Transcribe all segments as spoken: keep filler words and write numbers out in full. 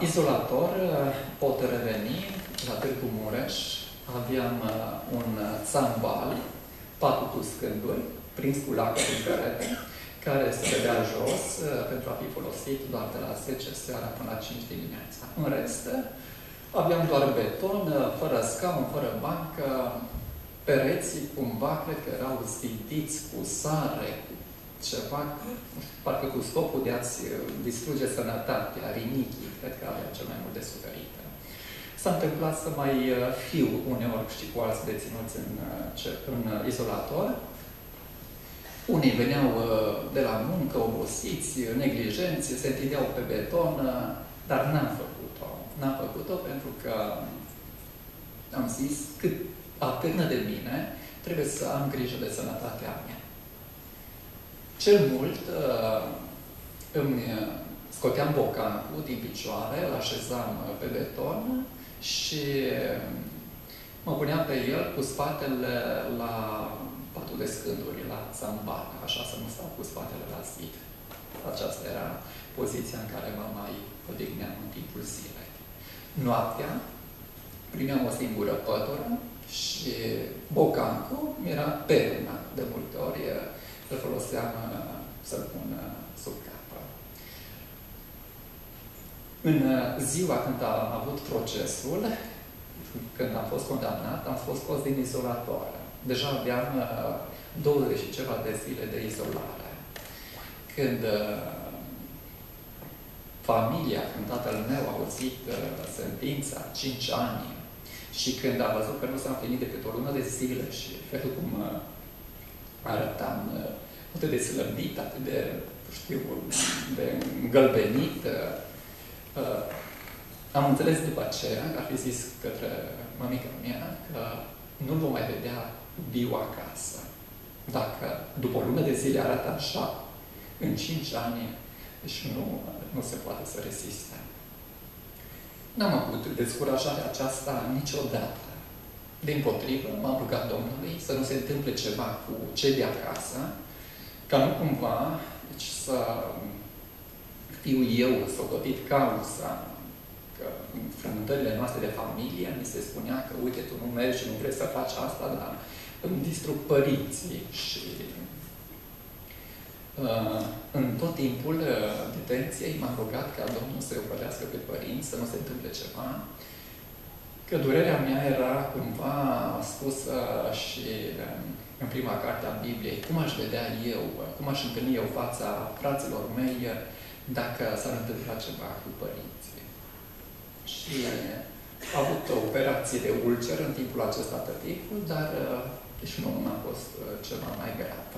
Izolator pot reveni la Târgu Mureș. Aveam un țambal, patru cu scânduri, prins cu lacăt în perete, care se dădea jos pentru a fi folosit doar de la zece seara până la cinci dimineața. În rest, aveam doar beton, fără scaun, fără bancă, pereții cumva, cred că erau zidiți cu sare, cu ceva, parcă cu scopul de a-ți distruge sănătatea, rinichii, cred că avea cel mai mult de suferit. S-a întâmplat să mai fiu uneori și cu alți deținuți în, în izolator. Unii veneau de la muncă, obosiți, neglijenți, se întindeau pe beton, dar n-am făcut-o. N-am făcut-o pentru că am zis că atârnă de mine, trebuie să am grijă de sănătatea mea. Cel mult îmi scoteam bocancul din picioare, îl așezam pe beton și mă puneam pe el cu spatele la patul de scânduri, la țambal, așa să nu stau cu spatele la zid. Aceasta era poziția în care mă mai odihneam în timpul zilei. Noaptea primeam o singură pătură și bocancul mi-era perna. De multe ori îl foloseam să-l pun sub cap. În ziua când am avut procesul, când am fost condamnat, am fost scos din izolator. Deja aveam douăzeci și ceva de zile de izolare. Când familia, când tatăl meu a auzit sentința, cinci ani, și când a văzut că nu s-a împlinit decât o lună de zile și felul cum arătam, atât de slăbit, atât de, știu, de îngălbenit, am înțeles după aceea, că ar fi zis către mămica mea, că nu-l vom mai vedea viu acasă. Dacă după o lună de zile arată așa, în cinci ani, deci nu, nu se poate să reziste. N-am avut descurajarea aceasta niciodată. Dimpotrivă, m-am rugat Domnului să nu se întâmple ceva cu cei de acasă, ca nu cumva deci, să fiu eu socotit cauza, că în frământările noastre de familie mi se spunea că, uite, tu nu mergi și nu vrei să faci asta, dar îmi distrug părinții. Și uh, în tot timpul uh, detenției m-am rugat ca Domnul să-i opărească pe părinți, să nu se întâmple ceva, că durerea mea era cumva spusă și uh, în prima carte a Bibliei, cum aș vedea eu, cum aș întâlni eu fața fraților mei dacă s-ar întâmpla ceva cu părinții. Și a avut o operație de ulcer în timpul acesta tăticul, dar deci nu a fost ceva mai gravă.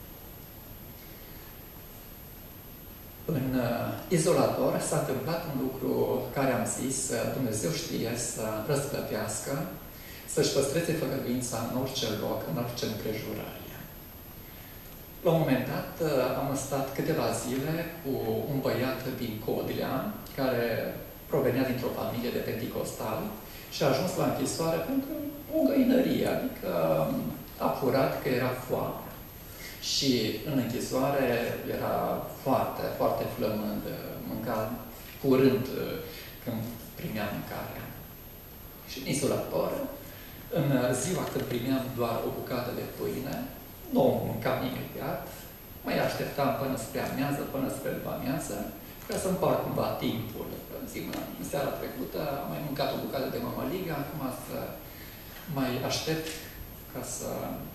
În izolator s-a întâmplat un lucru care am zis, Dumnezeu știe să răsplătească, să-și păstreze făgăduința în orice loc, în orice împrejurare. La un moment dat am stat câteva zile cu un băiat din Codlea, care provenea dintr-o familie de penticostali și a ajuns la închisoare pentru o găinărie, adică a furat că era foame. Și în închisoare era foarte, foarte flămând, mânca curând când primea mâncarea. Și în izolator, în ziua când primeam doar o bucată de pâine, nu o mâncam imediat, mai așteptam până spre amiază, până spre după amiază, ca să împart cumva timpul. În seara trecută am mai mâncat o bucată de mămăligă, acum să mai aștept ca să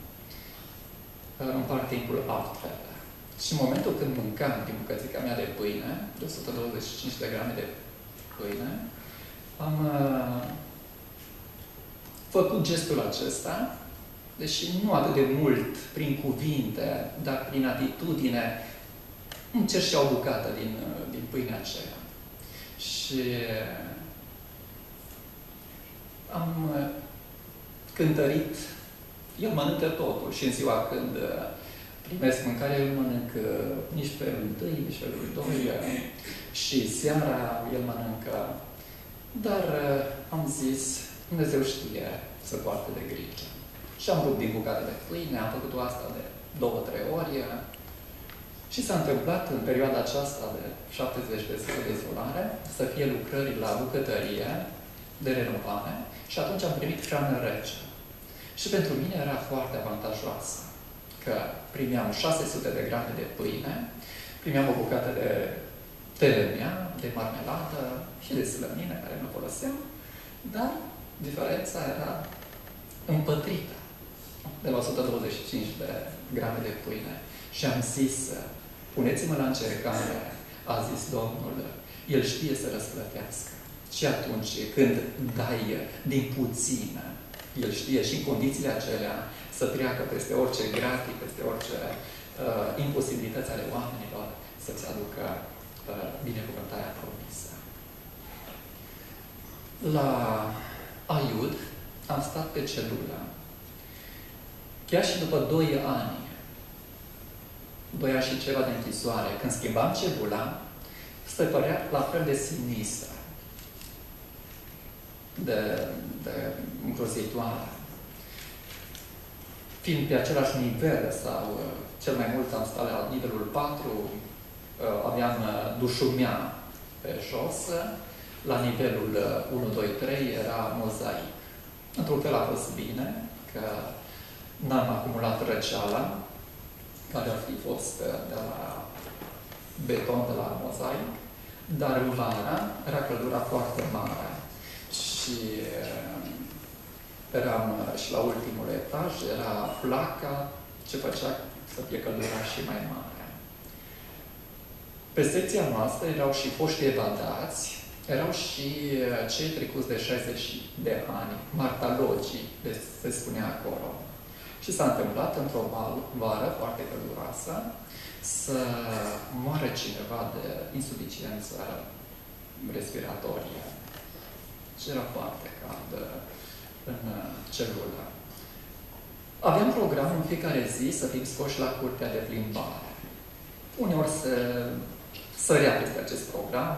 împart timpul altfel. Și în momentul când mâncam din bucățica mea de pâine, de o sută douăzeci și cinci de grame de pâine, am uh, făcut gestul acesta, deși nu atât de mult prin cuvinte, dar prin atitudine, îmi cer și o bucată din, din pâinea aceea. Și am cântărit, el mănâncă totul și în ziua când primesc mâncare, el mănâncă nici felul întâi, nici felul doi și seara el mănâncă. Dar am zis, Dumnezeu știe să poartă de grijă. Și am rupt din bucată de pâine, am făcut-o asta de două, trei ori Și s-a întâmplat în perioada aceasta de șaptezeci de zile de izolare să fie lucrări la bucătărie de renovare și atunci am primit hrană rece. Și pentru mine era foarte avantajoasă, că primeam șase sute de grame de pâine, primeam o bucată de telemea, de marmeladă și de slănină care nu foloseam, dar diferența era împătrită de la o sută douăzeci și cinci de grame de pâine. Și am zis, puneți-mă la încercare, a zis Domnul, El știe să răsplătească. Și atunci când dai din puțin, El știe și în condițiile acelea să treacă peste orice gratii, peste orice uh, imposibilități ale oamenilor, să-ți aducă uh, binecuvântarea promisă. La Aiud am stat pe celulă. Chiar și după doi ani, doi ani și ceva de închisoare, când schimbam celula, se părea la fel de sinistră, de, de îngrozitoare. Fiind pe același nivel sau cel mai mult am stat la nivelul patru, aveam dușumea pe jos, la nivelul unu, doi, trei era mozaic. Într-un fel a fost bine, că n-am acumulat răceala, care ar fi fost de la beton, de la mozaic, dar în vara era căldura foarte mare. Și eram și la ultimul etaj, era placa ce făcea să fie căldura și mai mare. Pe secția noastră erau și foști evadați, erau și cei trecuți de șaizeci de ani, martalogii, se spunea acolo. Și s-a întâmplat într-o vară foarte călduroasă să moară cineva de insuficiență respiratorie. Și era foarte cald în celulă. Aveam program în fiecare zi să fim scoși la curtea de plimbare. Uneori se sărea peste acest program.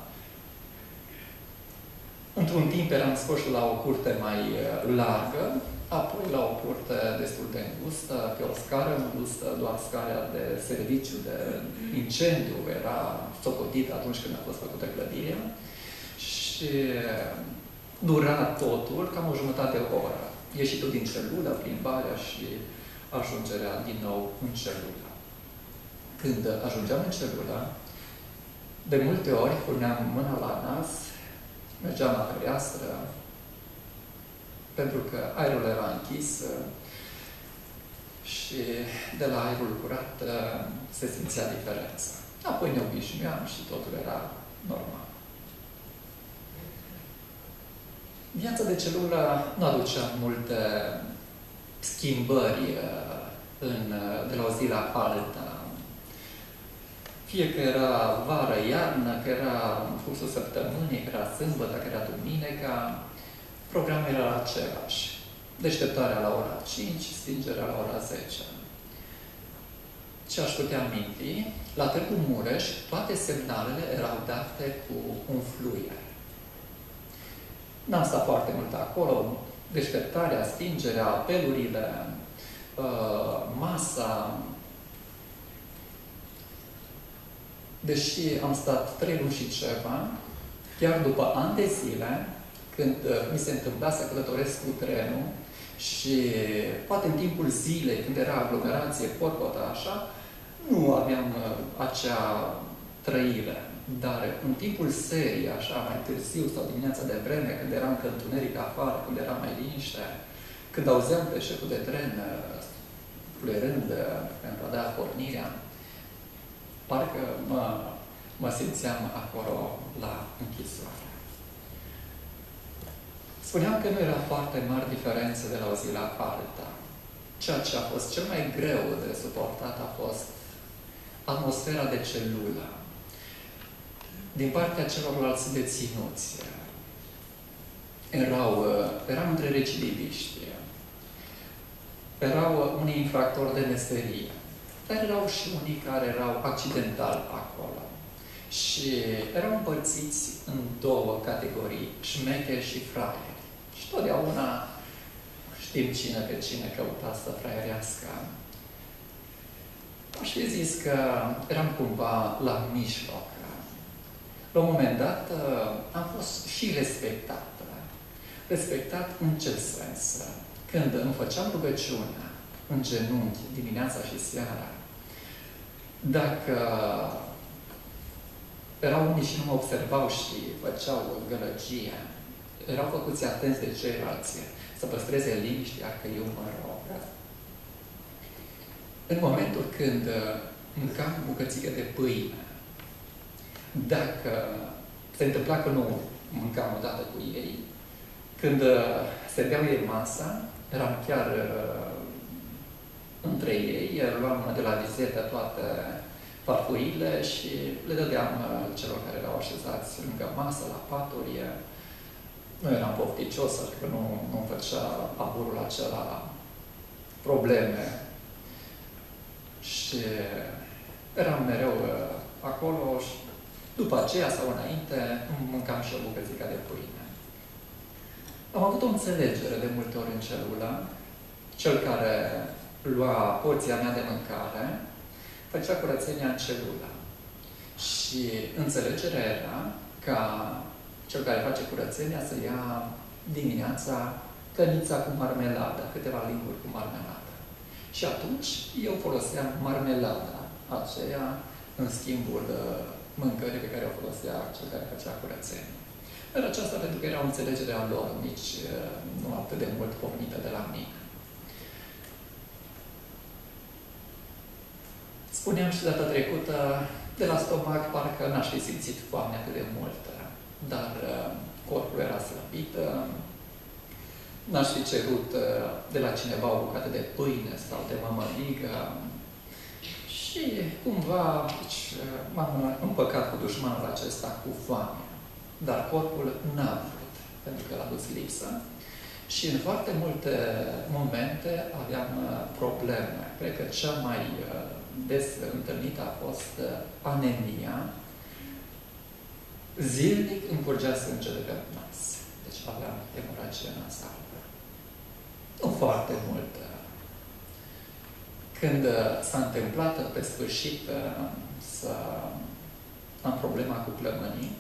Într-un timp eram scoși la o curte mai largă, apoi la o curte destul de îngustă, pe o scară îngustă, doar scara de serviciu, de incendiu era socotită atunci când a fost făcută clădirea. Și dura totul cam o jumătate de oră. Ieșitul din celulă, plimbarea și ajungerea din nou în celulă. Când ajungeam în celulă, de multe ori puneam mâna la nas, mergeam la fereastră, pentru că aerul era închis și de la aerul curat se simțea diferența. Apoi ne obișnuiam și totul era normal. Viața de celulă nu aducea multe schimbări în, de la o zi la alta. Fie că era vară, iarnă, că era în cursul săptămânii, că era sâmbătă, că era duminica, programul era același. Deșteptarea la ora cinci, stingerea la ora zece. Ce aș putea aminti? La Târgu Mureș, toate semnalele erau date cu un fluier. N-am stat foarte mult acolo. Deșteptarea, stingerea, apelurile, masa. Deși am stat trei luni și ceva, chiar după ani de zile, când mi se întâmpla să călătoresc cu trenul și poate în timpul zilei, când era aglomerație, porpotă, așa, nu aveam acea trăire. Dar în timpul serii, așa, mai târziu sau dimineața de vreme, când era încă întuneric afară, când era mai liniște, când auzeam pe șeful de tren fluierând pentru a da pornirea, parcă mă, mă simțeam acolo la închisoare. Spuneam că nu era foarte mari diferențe de la o zi la alta. Ceea ce a fost cel mai greu de suportat a fost atmosfera de celulă din partea celorlalți deținuți. Erau, erau între recidiviști, erau unii infractori de meserie, dar erau și unii care erau accidental acolo. Și erau împărțiți în două categorii, șmecheri și fraieri. Și totdeauna știm cine pe cine căuta să fraierească. și zis că eram cumva la mijloc. La un moment dat am fost și respectat. Respectat în ce sens? Când îmi făceam rugăciunea în genunchi dimineața și seara, dacă erau unii și nu mă observau și făceau gălăgie, erau făcuți atenți de ceilalți să păstreze liniștea că eu mă rog. În momentul când mâncam bucățică de pâine, dacă se întâmpla că nu mâncam odată cu ei, când serveau ei masa, eram chiar uh, între ei, luam de la vizetă toate farfurile și le dădeam uh, celor care erau așezați lângă masă, la paturi. Nu eram pofticios, adică nu, nu făcea aburul acela probleme. Și eram mereu uh, acolo și după aceea sau înainte mâncam și o bucățică de pâine. Am avut o înțelegere de multe ori în celulă. Cel care lua porția mea de mâncare făcea curățenia în celulă. Și înțelegerea era ca cel care face curățenia să ia dimineața cănița cu marmeladă, câteva linguri cu marmeladă. Și atunci eu foloseam marmelada aceea în schimbul mâncării pe care o folosea cel care făcea curățenie. Dar aceasta pentru că era o înțelegere a lor, nici nu atât de mult pornită de la mine. Spuneam și data trecută, de la stomac parcă n-aș fi simțit foame atât de mult, dar corpul era slăbit, n-aș fi cerut de la cineva o bucată de pâine sau de mămăligă și cumva deci, m-am împăcat cu dușmanul acesta cu foame. Dar corpul n-a vrut, pentru că l-a dus lipsă. Și în foarte multe momente aveam probleme. Cred că cea mai des întâlnită a fost anemia. Zilnic îmi curgea sânge de pe nas. Deci aveam hemoragie nasală. Nu foarte mult. Când s-a întâmplat pe sfârșit să am problema cu plămânii,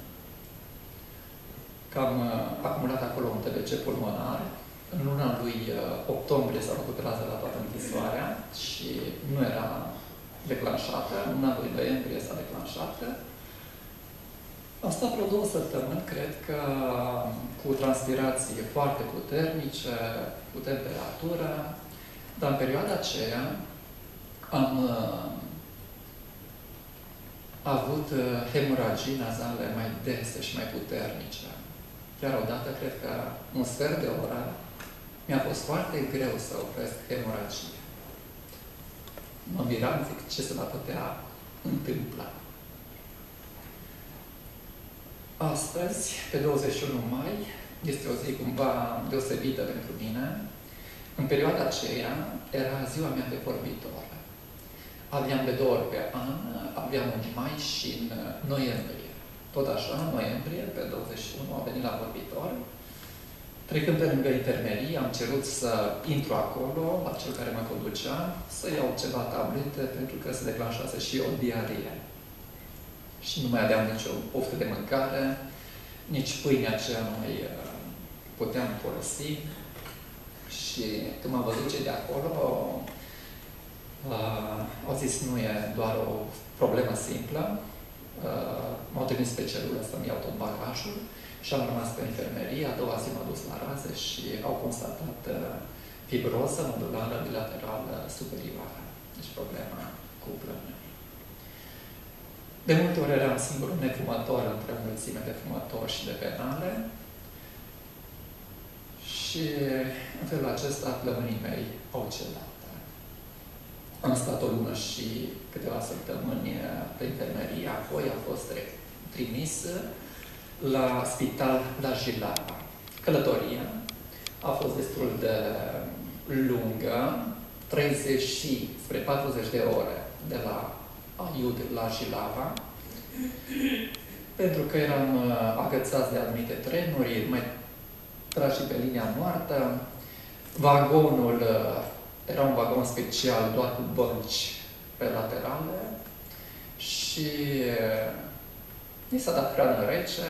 că am acumulat acolo un T B C pulmonar. În luna lui octombrie s-a făcut rază la toată închisoarea și nu era declanșată. În luna lui noiembrie s-a declanșat. Am stat vreo două săptămâni, cred că, cu transpirații foarte puternice, cu temperatură, dar în perioada aceea am avut hemoragii nazale mai dese și mai puternice. Chiar odată, cred că un sfert de oră, mi-a fost foarte greu să opresc hemoragie. Mă miram, zic, ce se va putea întâmpla. Astăzi, pe douăzeci și unu mai, este o zi cumva deosebită pentru mine. În perioada aceea, era ziua mea de vorbitor. Aveam de două ori pe an, aveam în mai și în noiembrie. Tot așa, în noiembrie, pe douăzeci și unu, am venit la vorbitor. Trecând pe lângă intermerie, am cerut să intru acolo, la cel care mă conducea, să iau ceva tablete, pentru că se declanșase și o diarie. Și nu mai aveam nicio poftă de mâncare, nici pâinea aceea nu mai puteam folosi. Și când m-am văzut cei de acolo, uh, au zis, nu e doar o problemă simplă. Uh, m-au trimis pe celulă să-mi iau tot bagajul și am rămas pe infirmerie. A doua zi m-am dus la raze și au constatat uh, fibroză nodulară bilaterală superioară. Deci problema cu plămânii. De multe ori eram singurul nefumător între o mulțime de fumători și de penale. Și în felul acesta plămânii mei au cedat. Am stat o lună și câteva săptămâni pe infirmerie, apoi a fost trimis la spital la Jilava. Călătoria a fost destul de lungă, treizeci spre patruzeci de ore de la Aiud la Jilava, pentru că eram agățați de anumite trenuri, mai trași pe linia moartă. Vagonul era un vagon special doar cu bănci pe laterale și ni s-a dat hrană rece.